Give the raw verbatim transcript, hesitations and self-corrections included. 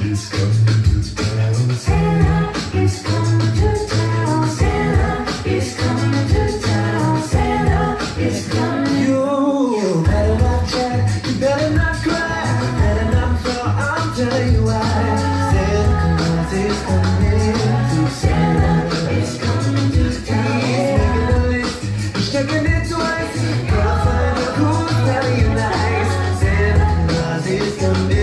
is coming to town. Santa is coming to town. Santa is coming to town. Santa is coming. You better not cry, you better not cry, you better not fall, I'll tell you why. Santa Claus is coming to Santa is coming to town. He's making a list, he's checking it twice. Gotta find out who's very nice. Santa Claus is coming.